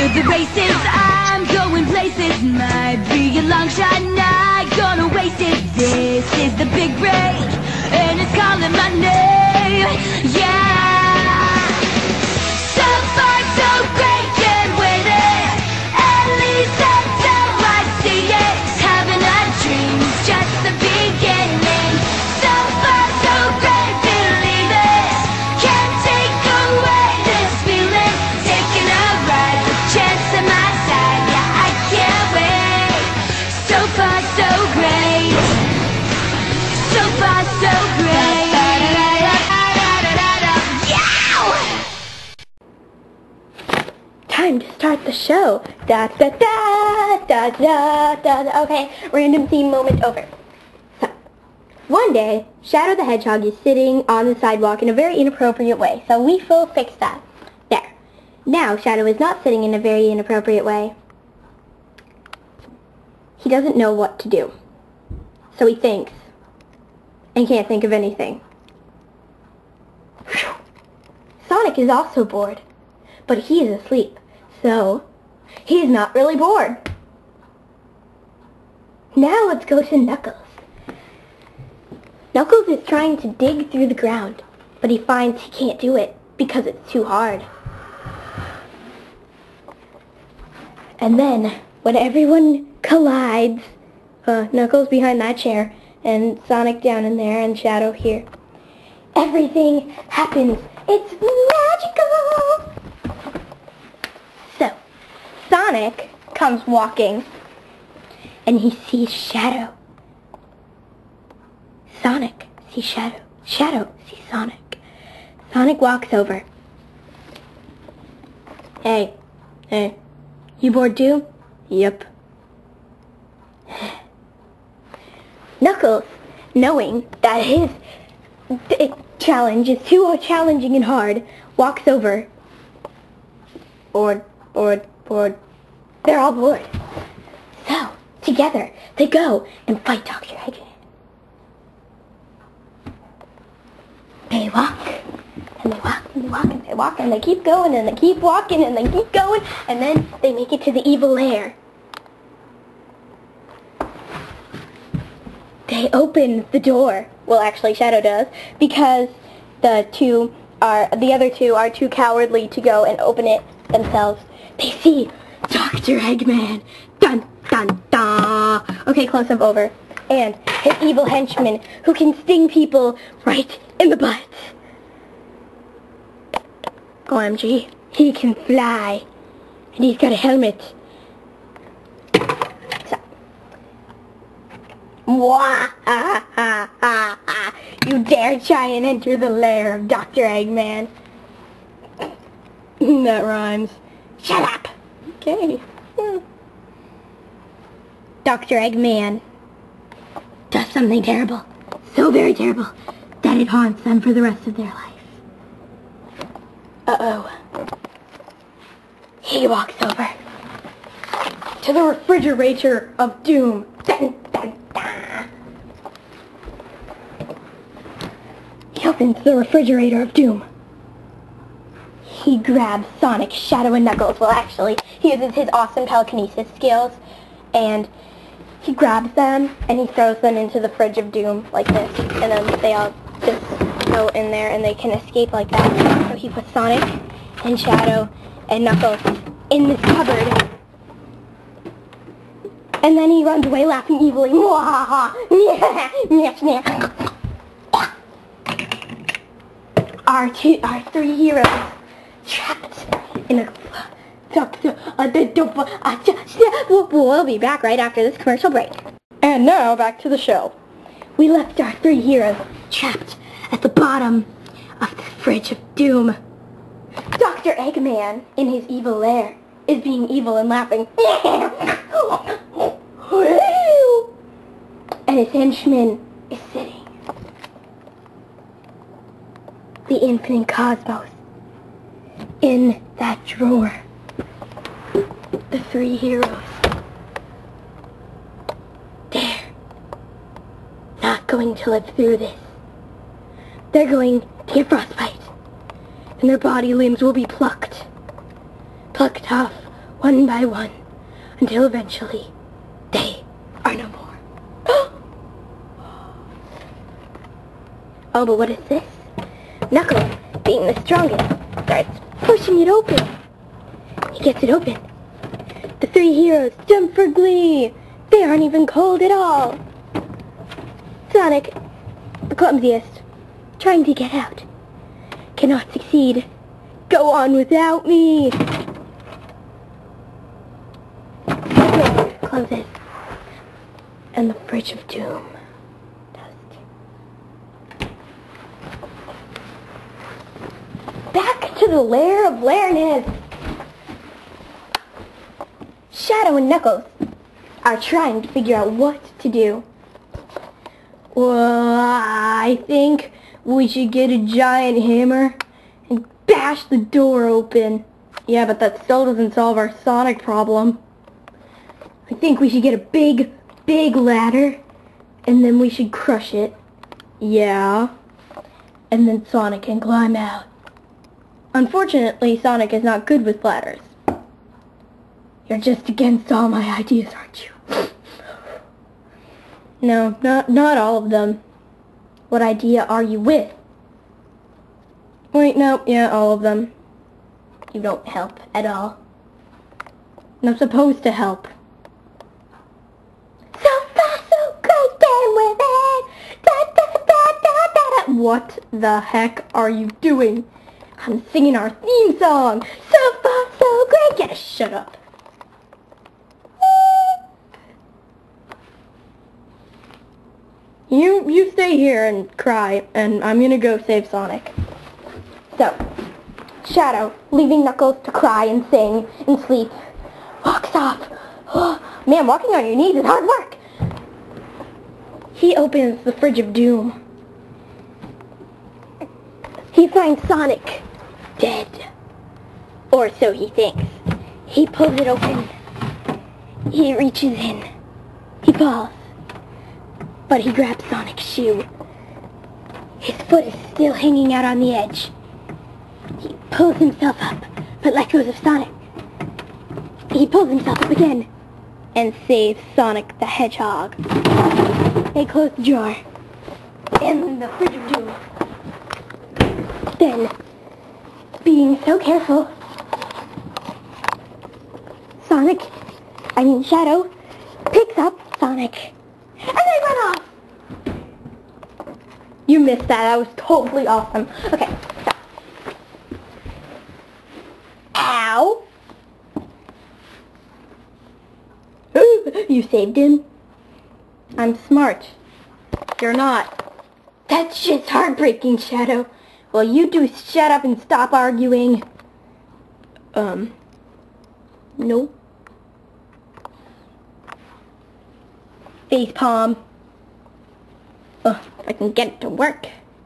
to the races, I'm going places. Might be a long shot, not gonna waste it. This is the big break, and it's calling my name. Yeah. So far so great, can't wait it. At least that's how I see it. Having a dream's just the beginning. So far so great, believe it. Can't take away this feeling. Taking a ride with chance on my side. Yeah, I can't wait. So far so great. So far so great. Time to start the show. Da da da da da da. Okay, random theme moment over. So, one day, Shadow the Hedgehog is sitting on the sidewalk in a very inappropriate way. So we will fix that. There. Now Shadow is not sitting in a very inappropriate way. He doesn't know what to do. So he thinks. And can't think of anything. Sonic is also bored. But he is asleep. So, he's not really bored. Now let's go to Knuckles. Knuckles is trying to dig through the ground, but he finds he can't do it because it's too hard. And then, when everyone collides, Knuckles behind that chair, and Sonic down in there, and Shadow here, everything happens. It's magical! So, Sonic comes walking, and he sees Shadow. Sonic sees Shadow. Shadow sees Sonic. Sonic walks over. Hey, you bored too? Yep. Knuckles, knowing that his challenge is too challenging and hard, walks over. Bored. They're all bored. So, together, they go and fight Dr. Eggman. They walk, and they walk, and they walk, and they walk, and they keep going, and they keep walking, and they keep going, and then they make it to the evil lair. They open the door. Well, actually, Shadow does, because the other two are too cowardly to go and open it themselves. They see Dr. Eggman. Dun, dun, dun. Okay, close-up over. And his evil henchman who can sting people right in the butt. OMG, he can fly. And he's got a helmet. So. You dare try and enter the lair of Dr. Eggman. That rhymes. Shut up! Okay. Dr. Eggman does something terrible. So very terrible that it haunts them for the rest of their life. Uh-oh. He walks over to the refrigerator of doom. Dun, dun, dun. He opens the refrigerator of doom. He grabs Sonic, Shadow, and Knuckles. Well, actually, he uses his awesome telekinesis skills, and he grabs them, and he throws them into the fridge of doom, like this, and then they all just go in there, and they can escape like that. So he puts Sonic, and Shadow, and Knuckles in this cupboard, and then he runs away laughing evilly. Our three heroes trapped in a... We'll be back right after this commercial break. And now, back to the show. We left our three heroes trapped at the bottom of the fridge of doom. Dr. Eggman, in his evil lair, is being evil and laughing. And his henchman is sitting. The infinite cosmos in that drawer. The three heroes. They're not going to live through this. They're going to get frostbite, and their body limbs will be plucked off one by one, until eventually they are no more. Oh, but what is this? Knuckles, being the strongest, starts pushing it open. He gets it open. The three heroes jump for glee. They aren't even cold at all. Sonic, the clumsiest, trying to get out, cannot succeed. Go on without me. The door closes, and the Fridge of Doom does. Back to the lair of Lairness. Shadow and Knuckles are trying to figure out what to do. Well, I think we should get a giant hammer and bash the door open. Yeah, but that still doesn't solve our Sonic problem. I think we should get a big ladder, and then we should crush it. Yeah. And then Sonic can climb out. Unfortunately, Sonic is not good with ladders. You're just against all my ideas, aren't you? No, not all of them. What idea are you with? Wait, no, yeah, all of them. You don't help at all. I'm supposed to help. So far, so great, get with it! Da, da, da, da, da, da. What the heck are you doing? I'm singing our theme song. So far, so great. Yeah, shut up. You stay here and cry, and I'm gonna go save Sonic. So, Shadow, leaving Knuckles to cry and sing and sleep, walks off. Oh, man, walking on your knees is hard work. He opens the Fridge of Doom. He finds Sonic dead. Or so he thinks. He pulls it open. He reaches in. He falls. But he grabs Sonic's shoe. His foot is still hanging out on the edge. He pulls himself up, but let go of Sonic. He pulls himself up again, and saves Sonic the Hedgehog. They close the drawer, in the Fridge of Doom. Then, being so careful, Shadow picks up Sonic. And they run off! You missed that. That was totally awesome. Okay, stop. Ow! You saved him? I'm smart. You're not. That's just heartbreaking, Shadow. Well, you two shut up and stop arguing. Nope. Facepalm. Ugh, if I can get it to work.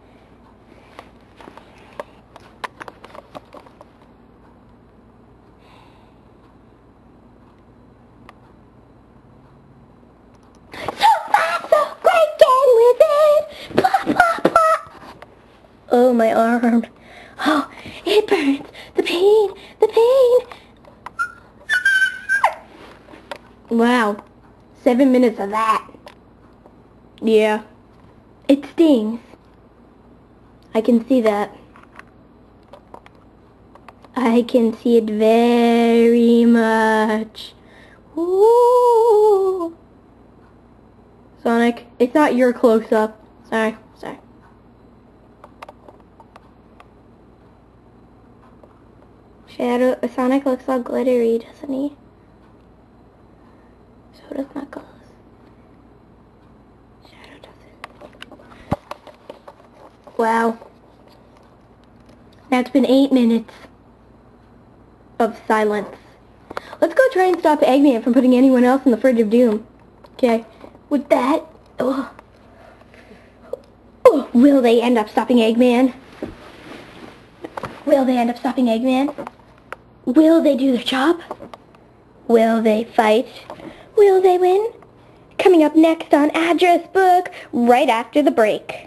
Oh, my arm. Oh, it burns. The pain. The pain. Wow. 7 minutes of that. Yeah. It stings. I can see that. I can see it very much. Ooh. Sonic, it's not your close-up. Sorry. Sonic looks all glittery, doesn't he? So does Knuckles. Shadow doesn't. Wow. That's been 8 minutes of silence. Let's go try and stop Eggman from putting anyone else in the Fridge of Doom. Okay. With that, will they end up stopping Eggman? Will they end up stopping Eggman? Will they do their job? Will they fight? Will they win? Coming up next on Address Book, right after the break.